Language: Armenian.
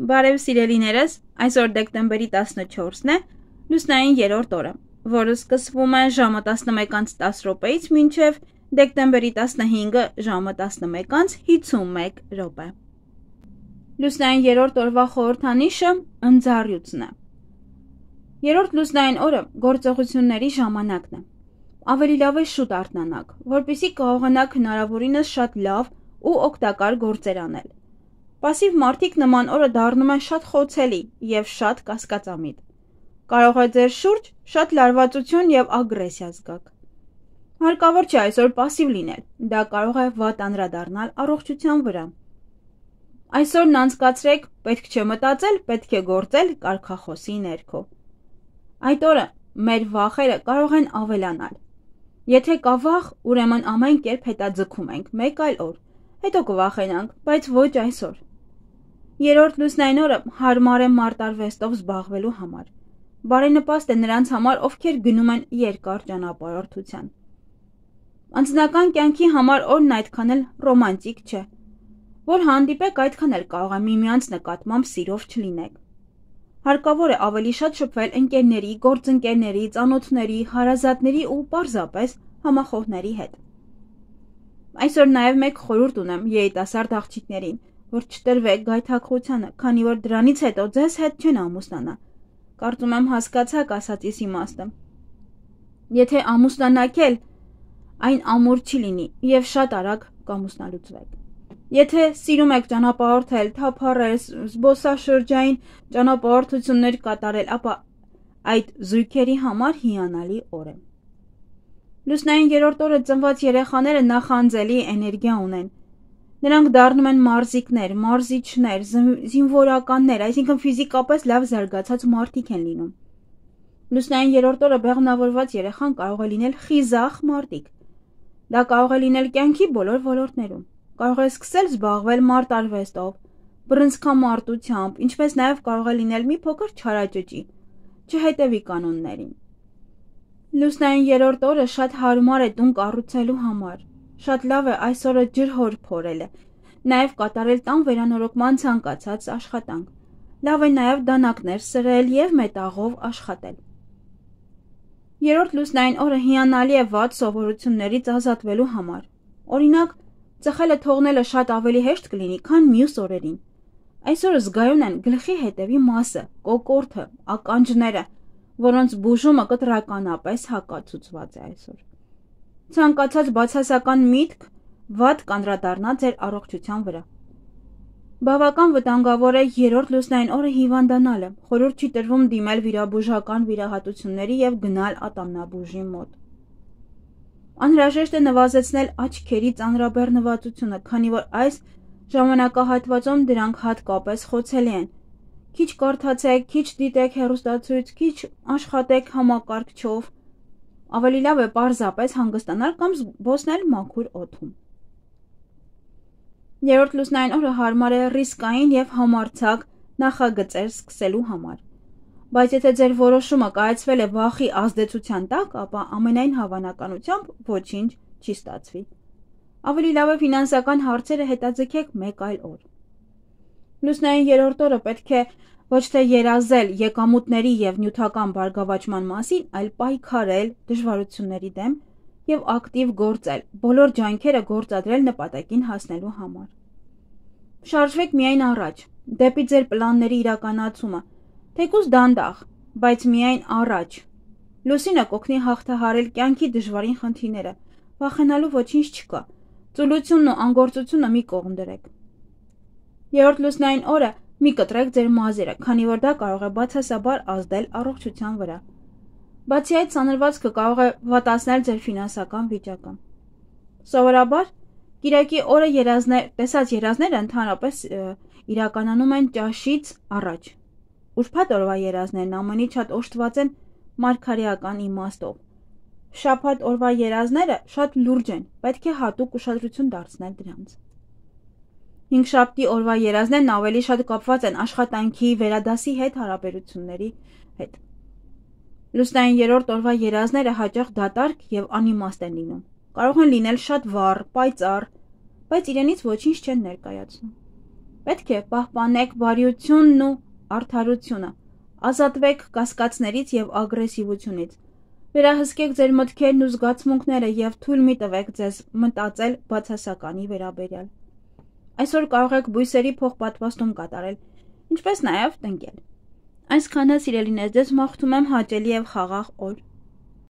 Բարև սիրելիներս, այսօր դեկտեմբերի 14-ն է, լուսնային երրորդ օրը, որը սկսվում է ժամը 11:10-ից մինչև դեկտեմբերի 15-ը ժամը 11:51 րոպե։ Լուսնային երրորդ օրվա խորհրդանիշը ընձառյուծն է։ Երրորդ լուսնային օրը գործողությունների ժամանակն է։ Ավելի լավ է շուտ արթնանաք, որպեսզի կարողանաք հնարավորինս շատ լավ ու օգտակար գործեր անել։ Պասիվ մարդիկ նման օրը դառնում են շատ խոցելի և շատ կասկածամիտ։ Կարող է ձեր շուրջ շատ լարվածություն և ագրեսիա զգաք։ Հարկավոր չէ այսօր պասիվ լինել, դա կարող է վատ անդրադառնալ առողջության վրա։ Այսօրն անցկացրեք պետք չէ մտածել, պետք է գործել կարգախոսի ներքո։ Այդ օրը մեր վախերը կարող են ավելանալ։ Եթե կա վախ, ուրեմն ամեն կերպ հետաձգում ենք մեկ այլ օր, հետո կվախենանք, բայց ոչ այսօր։ Երրորդ լուսնային օրը հարմար է մարտարվեստով զբաղվելու համար։ Բարենպաստ է նրանց համար, ովքեր գնում են երկար ճանապարհորդության։ Անձնական կյանքի համար օրն այդքան էլ ռոմանտիկ չէ։ Որ հանդիպեք, այդքան էլ կարող է միմյանց նկատմամբ սիրով չլինեք։ Հարկավոր է ավելի շատ շփվել ընկերների, գործընկերների, ծանոթների, հարազատների ու պարզապես համախոհների հետ։ Այսօր նաև մեկ խորհուրդ ունեմ երիտասարդ աղջիկներին, որ չտրվեք գայթակղությանը, քանի որ դրանից հետո ձեզ հետ չեն ամուսնանա։ Կարծում եմ հասկացաք ասածիս իմաստը։ Եթե ամուսնանաք էլ, այն ամուր չի լինի և շատ արագ կամուսնալուծվեք։ Եթե սիրում եք ճանապարհորդել, թափառել, զբոսաշրջային ճանապարհորդություններ կատարել, ապա այդ զույգերի համար հիանալի օր է։ Լուսնային երրորդ օրը ծնված երեխաները նախանձելի էներգիա ունեն։ Նրանք դառնում են մարզիկներ, մարզիչներ, զինվորականներ, այսինքն ֆիզիկապես լավ զարգացած մարդիկ են լինում։ Լուսնային երրորդ օրը բեղմնավորված երեխան կարող է լինել խիզախ մարդիկ։ Դա կարող է լինել կյանքի բոլոր ոլորտներում։ Կարող է սկսել զբաղվել մարտարվեստով, բռնցքամարտությամբ, ինչպես նաև կարող է լինել մի փոքր չարաճճի, չհետևի կանոններին։ Լուսնային երրորդ օրը շատ հարմար է տուն կառուցելու համար։ Շատ լավ է այս օրը ջրհոր փորելը, նաև կատարել տան վերանորոգման ցանկացած աշխատանք։ Լավ է նաև դանակներ սրել և մետաղով աշխատել։ Երրորդ լուսնային օրը հիանալի է վատ սովորություններից ազատվելու համար։ Օրինակ, ծխելը թողնելը շատ ավելի հեշտ կլինի, քան մյուս օրերին։ Այսօր զգայուն են գլխի հետևի մասը, կոկորդը, ականջները, որոնց բուժումը կտրականապես հակացուցված է այսօր։ Ցանկացած բացասական միտք վատ կանդրադառնա ձեր առողջության վրա։ Բավական վտանգավոր է երրորդ լուսնային օրը հիվանդանալը, խորհուրդ չի տրվում դիմել վիրաբուժական վիրահատությունների և գնալ ատամնաբուժի մոտ։ Անհրաժեշտ է նվազեցնել աչքերի ծանրաբեռնվածությունը, քանի որ այս ժամանակահատվածում դրանք հատկապես խոցելի են։ Քիչ կարդացեք, քիչ դիտեք հեռուստացույց, քիչ աշխատեք համակարգչով։ Ավելի լավ է պարզապես հանգստանալ կամ զբոսնել մաքուր օդում։ Երրորդ լուսնային օրը հարմար է ռիսկային և համարձակ նախագծեր սկսելու համար։ Բայց եթե ձեր որոշումը կայացվել է վախի ազդեցության տակ, ապա ամենայն հավանականությամբ ոչինչ չի ստացվի։ Ավելի լավ է ֆինանսական հարցերը հետաձգեք մեկ այլ օր։ Լուսնային երրորդ օրը պետք է ոչ թե երազել եկամուտների և նյութական բարգավաճման մասին, այլ պայքարել դժվարությունների դեմ և ակտիվ գործել, բոլոր ջանքերը գործադրել նպատակին հասնելու համար։ Շարժվեք միայն առաջ, դեպի ձեր պլանների իրականացումը, թեկուզ դանդաղ, բայց միայն առաջ։ Լուսինը կօգնի հաղթահարել կյանքի դժվարին խնդիրները, վախենալու ոչինչ չկա, ծուլությունն ու անգործությունը մի կողմ դրեք։ Երրորդ լուսնային օրը մի կտրեք ձեր մազերը, քանի որ դա կարող է բացասաբար ազդել առողջության վրա։ Բացի այդ, սանրվածքը կարող է վատացնել ձեր ֆինանսական վիճակը։ Սովորաբար, կիրակի օրը տեսած երազները ընդհանրապես իրականանում են ճաշից առաջ։ Ուրբաթ օրվա երազներն ամենից շատ օժտված են մարգարեական իմաստով։ Շաբաթ օրվա երազները շատ լուրջ են, պետք է հատուկ ուշադրություն դարձնել դրանց։ Հինգշաբթի օրվա երազներն ավելի շատ կապված են աշխատանքի, վերադասի հետ հարաբերությունների հետ։ Լուսնային երրորդ օրվա երազները հաճախ դատարկ և անիմաստ են լինում։ Կարող են լինել շատ վառ, պայծառ, բայց իրենից ոչինչ չեն ներկայացնում։ Պետք է պահպանեք բարիությունն ու արդարությունը, ազատվեք կասկածներից և ագրեսիվությունից, վերահսկեք ձեր մտքերն ու զգացմունքները և թույլ մի տվեք ձեզ մտածել բացասականի վերաբերյալ։ Այսօր կարող եք բույսերի փոխպատվաստում կատարել, ինչպես նաև տնկել։ Այսքանը, սիրելիներ, ձեզ մաղթում եմ հաճելի և խաղաղ օր։